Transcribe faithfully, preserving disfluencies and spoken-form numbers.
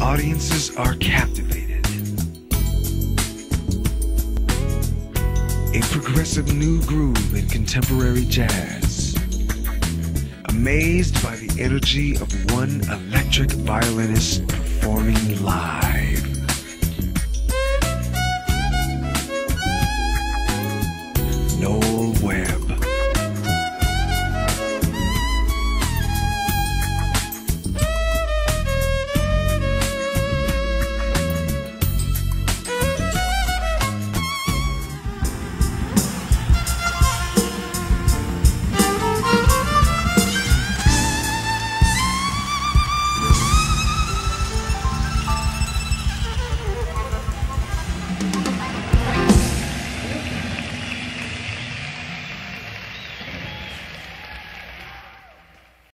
Audiences are captivated. A progressive new groove in contemporary jazz. Amazed by the energy of one electric violinist performing live.